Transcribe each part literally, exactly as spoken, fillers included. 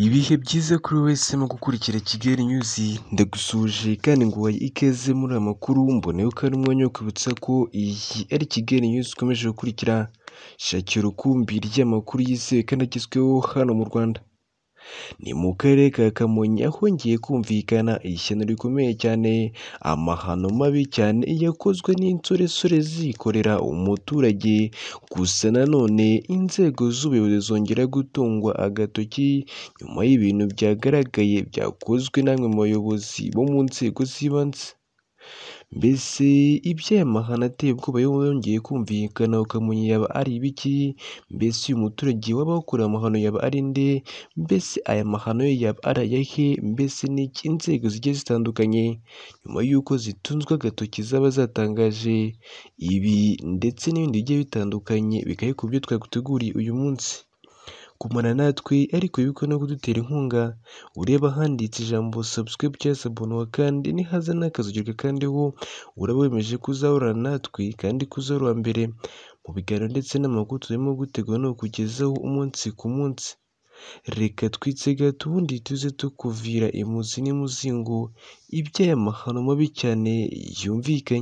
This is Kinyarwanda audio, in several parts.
Ibihe byiza kuri wese mu gukurikira Kigali News, ndagusuje kandi nguhaye ikaze muri aya makuru. Mboneyeho ko ari umwanya wo kwibutsa ko iyi ari Kigali News ukomeje gukurikira, shakira urukumbi ry'amakuru yizewe kandi agezweho hano mu Rwanda. Ni mu karere ka Kamonyi hongeye kumvikana ishyano rikomeye cyane, amahano mabi cyane yakozwe n'insoresore zikorera umuturage. Gusa nanone inzego z'ubuyobozi zongera gutungwa agatoki nyuma y'ibintu byagaragaye byakozwe n'amwe mu bayobozi bo mu nzego z'ibanze. Mbese iby'aya mahano ateye ubwoba yongeye kumvikana ku Kamonyi yaba ari ibiki? Mbese uyu muturage waba wakorewe amahano yaba ari nde? Mbese aya mahano ye yaba ari ayahe? Mbese ni iki inzego zigiye zitandukanye nyuma y'uko zitunzwe agatoki zaba zatangaje ibi ndetse n'ibindi bigiye bitandukanye, bikaba ku byo twaguteguriye uyu munsi. Kumara natwe ariko wibuke no kudutera inkunga, ureba ahanditse ijambo subscribe cyangwa se abonwa, kandi nihaza n'akazugerwa kandi ho uraba wemeje kuzahorana natwe kandi kuzahora mbere mu biganiro ndetse n'amakuru turimo gutegura no kukugezaho umunsi ku munsi. Reka twitse gato ubundi tuze tukuvira imuzi n'imuzingo iby'aya mahano mabi cyane yumvikanye.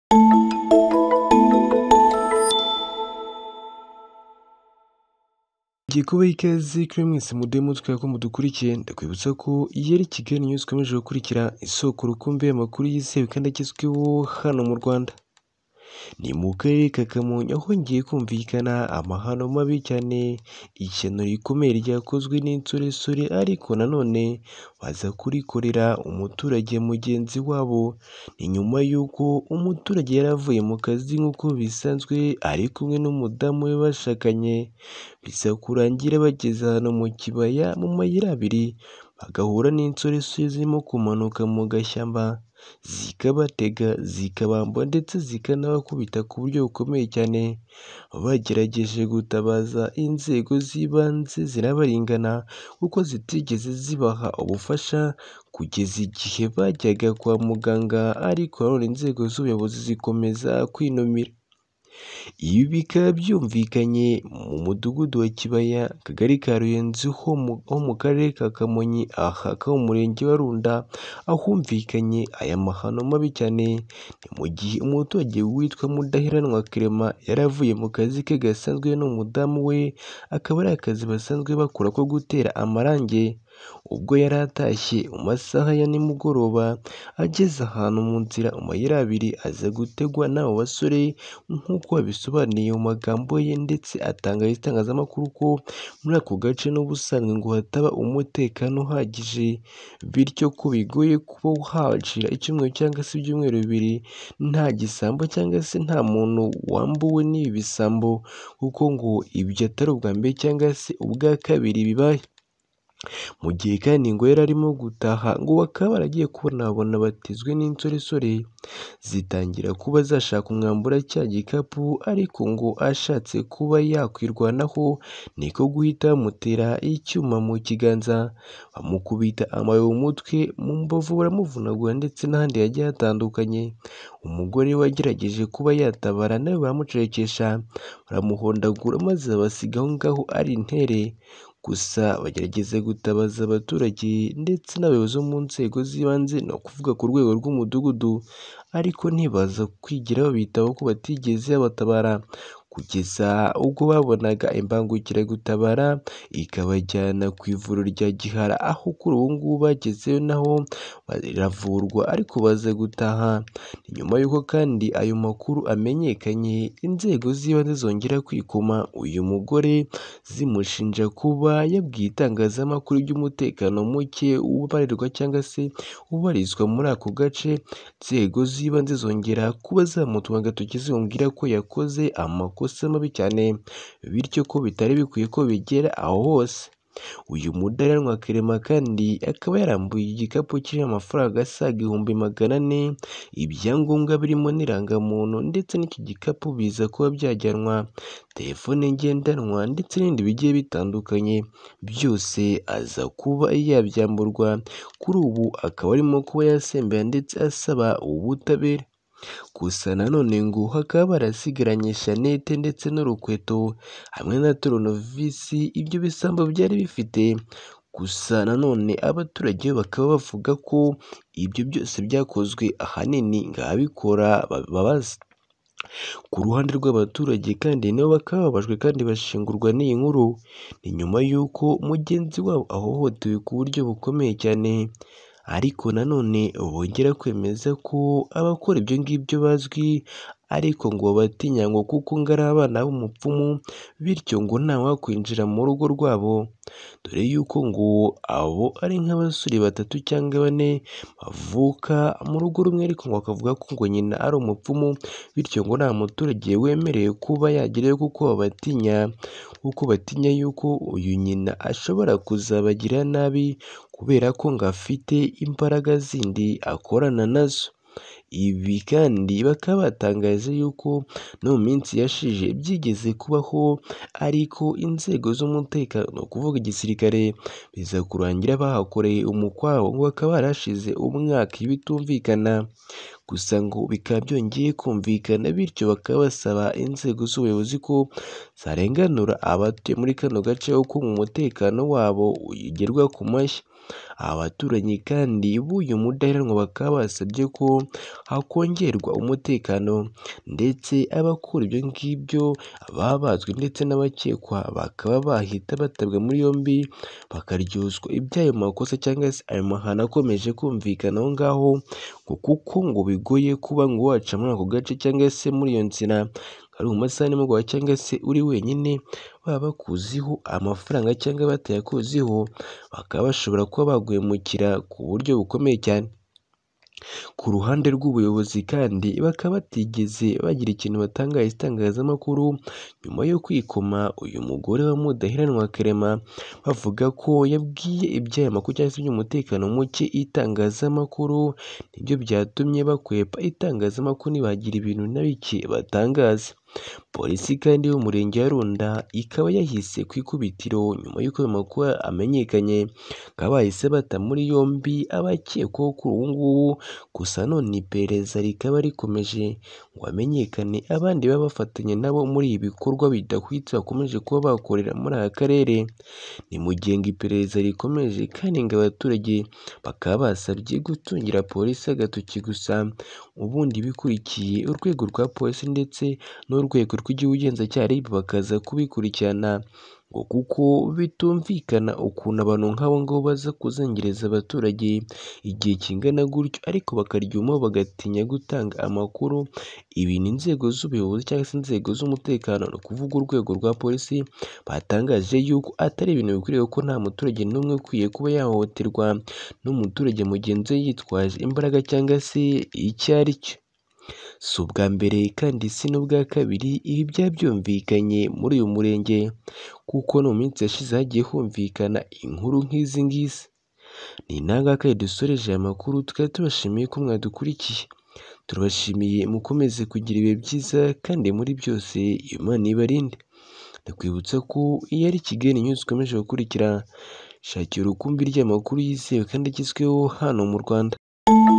Ngiye kubaha ikaze kuri mwese muduhe mutwe ko mudukurikiye. Ndakwibutsa ko iyi ari Kigali News ikomeje gukurikira, isoko rukumbi y'amakuru yizewe kandi agezweho hano mu Rwanda. Ni mu karere ka Kamonyi hongeye kumvikana amahano mabi cyane, ishyano rikomeye ryakozwe n'insoresore ariko nanone baza kurikorera umuturage mugenzi wabo. Ni nyuma y'uko umuturage yari avuye mu kazi nk'uko bisanzwe ari kumwe n'umudamu we bashakanye, biza kurangira bageze ahantu mu kibaya mu mayira abiri bagahura n'insoresore zirimo kumanuka mu gashyamba, zikabatega zikabamba ndetse zikanabakubita ku buryo bukomeye cyane. Bagerageje gutabaza inzego z'ibanze zirabaringana kuko zitigeze zibaha ubufasha kugeza igihe bajyaga kwa muganga, ariko nanone inzego z'ubuyobozi zikomeza kwinumira. Ibi bikaba byumvikanye mu mudugudu wa Kibaya, akagari ka Ruyenzi ho mu karere ka Kamonyi, aha akaba mu murenge wa Runda, ahumvikanye aya mahano mabi cyane. Ni mu gihe umuturage witwa Mudaheranwa Clement yari avuye mu kazi ke gasanzwe n'umudamu we, akaba ari akazi basanzwe bakora ko gutera amarangi. Ubwo yari atashye mu masaha ya nimugoroba, ageze ahantu mu nzira mu mayira abiri aza gutegwa n'abo basore nk'uko yabisobanuye mu magambo ye, ndetse atangariza itangazamakuru ko muri ako gace n'ubusanzwe ngo hataba umutekano uhagije, bityo ko bigoye kuba hacira icyumweru cyangwa se ibyumweru bibiri nta gisambo cyangwa se nta muntu wambuwe n'ibi bisambo, kuko ngo ibyo atari ubwa mbere cyangwa se ubwa kabiri bibaye. Mu gihe kandi ngo yari arimo gutaha ngo bakaba baragiye kubona babona batizwe n'insoresore, zitangira kuba zashaka kumwambura cya gikapu, ariko ngo ashatse kuba yakwirwanaho niko guhita bamutera icyuma mu kiganza, bamukubita amabuye mu mutwe, mu mbavu baramuvunagura ndetse n'ahandi hagiye hatandukanye. Umugore wagerageje kuba yatabara nawe baramucekesha, baramuhondagura maze babasiga aho ngaho ari intere. Gusa bagerageza gutabaza abaturage ndetse n'abayobozi bo mu nzego z'ibanze, ni ukuvuga ku rwego rw'umudugudu, ariko ntibaza kwigira babitaho ko batigeze babatabara, kugeza ubwo babonaga imbangukiragutabara ikabajyana ku ivuriro rya Gihara, aho kuri ubu ngubu bagezeyo naho baravurwa ariko baza gutaha. Ni nyuma y'uko kandi ayo makuru amenyekanye, inzego z'ibanze zongera kwikoma uyu mugore zimushinja kuba yabwiye itangazamakuru iby'umutekano muke ubarirwa cyangwa se ubarizwa muri ako gace. Inzego z'ibanze zongera kuba zamutuma agatoki zimubwira ko yakoze amakosa mabi cyane, bityo ko bitari bikwiye ko bigera aho hose. Uyu Mudaheranwa Clement kandi akaba yarambuye igikapu kirimo amafaranga asaga ibihumbi magana ane, ibyangombwa birimo n'irangamuntu, ndetse n'iki gikapu biza kuba byajyanwa telefone ngendanwa ndetse n'ibindi bigiye bitandukanye, byose aza kuba yabyamburwa. Kuri ubu akaba arimo kuba yasembera ndetse asaba ubutabera. Gusa nanone ngo hakaba barasigaranye shanete ndetse n'urukweto hamwe na toronovisi, ibyo bisambo byari bifite Gusa nanone abaturage bakaba bavuga ko ibyo byose byakozwe ahanini ng'ababikora babazi. Ku ruhande rw'abaturage kandi nabo bakaba bababajwe kandi bashengurwa n'iyi nkuru, ni nyuma y'uko mugenzi wabo ahohotewe ku buryo bukomeye cyane, ariko nanone bongera kwemeza ko abakora ibyo ngibyo bazwi, ariko ngo babatinya ngo kuko ngo ari abana b'umupfumu, bityo ngo ntawakwinjira mu rugo rwabo, dore yuko ngo abo ari nk'abasore batatu cyangwa bane bavuka mu rugo rumwe, ariko ngo bakavuga ko ngo nyina ari umupfumu, bityo ngo nta muturage wemerewe kuba yagerayo kuko babatinya, kuko batinya yuko uyu nyina ashobora kuzabagirira nabi, kubera ko ngo afite imbaraga zindi akorana nazo. Ibi kandi bakaba batangaje yuko no mu minsi yashize byigeze kubaho, ariko inzego z'umutekano ni ukuvuga igisirikare biza kurangira bahakoreye umukwabo, ngo bakaba barashize umwaka bitumvikana, gusa ngo bikaba byongeye kumvikana, bityo bakaba basaba inzego z'ubuyobozi ko zarenganura abatuye muri kano gace kuko umutekano wabo ugerwa ku mashyi. Abaturanyi kandi b'uyu mudaheranwa bakaba basabye ko hakongerwa umutekano, ndetse abakora ibyo ngibyo baba bazwi ndetse n'abakekwa bakaba bahita batabwa muri yombi, bakaryozwa iby'ayo makosa cyangwa se ayo mahano akomeje kumvikana aho ngaho, ngo kuko ngo bigoye kuba ngo waca muri ako gace cyangwa se muri iyo nzira ari mu masaha nimugoroba cyangwa se uri wenyine, baba bakuziho amafaranga cyangwa batayakuziho, bakaba bashobora kuba baguhemukira ku buryo bukomeye cyane. Ku ruhande rw'ubuyobozi kandi bakaba batigeze bagira ikintu batangariza itangazamakuru, nyuma yo kwikoma uyu mugore wa Mudaheranwa Clement, bavuga ko yabwiye iby'aya makuru cyangwa se iby'umutekano muke itangazamakuru, nibyo byatumye bakwepa itangazamakuru ntibagira ibintu na bike batangaza. Polisi kandi y'umurenge wa Runda ikaba yahise ku ikubitiro nyuma y'uko ayo makuru amenyekanye, bakaba bahise bata muri yombi abakekwaho kuri ubu ngubu, gusa none iperereza rikaba rikomeje ngo hamenyekane abandi baba bafatanya nabo muri ibi bikorwa bidahwitse bakomeje kuba bakorera muri aka karere. Ni mu gihe ngo iperereza rikomeje kandi ngo abaturage bakaba basabye gutungira polisi agatoki gusa, ubundi bikurikiye urwego rwa polisi ndetse n'urwego rw'igihugu ubugenzacyaha R I B bakaza kubikurikirana, ngo kuko bitumvikana ukuntu abantu nk'abo ngabo baza kuzengereza abaturage igihe kingana gutyo, ariko bakaryumaho bagatinya gutanga amakuru. Ibi ni inzego z'ubuyobozi cyangwa se inzego z'umutekano, ni ukuvuga urwego rwa polisi, batangaje yuko atari ibintu bikwiriye, ko nta muturage n'umwe ukwiye kuba yahohoterwa n'umuturage mugenzi we yitwaje imbaraga cyangwa se icyo ari cyo. Si ubwa mbere kandi si n'ubwa kabiri ibi byabyumvikanye muri uyu murenge, kuko no mu minsi yashize hagiye humvikana inkuru nk'izi ngizi. Ni nangahe dusoreje aya makuru, tukaba tubashimiye ko mwadukurikiye, turabashimiye mukomeze kugira ibihe byiza kandi muri byose Imana ibarinde. Ndakwibutsa ko iyo ari Kigali News ikomeje gukurikira, shakira urukumbi ry'amakuru yizewe kandi agezweho hano mu Rwanda.